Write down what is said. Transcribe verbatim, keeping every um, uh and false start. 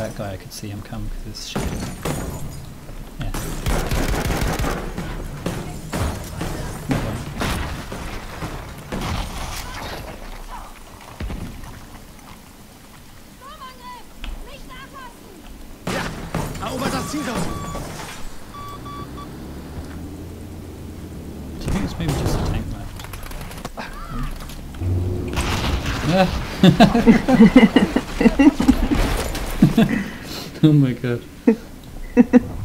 that guy, I could see him come because it's shadow. Yeah. No one. Erobert das Ziel dort! Do you think it's maybe just a tank left? Ah. Oh my god.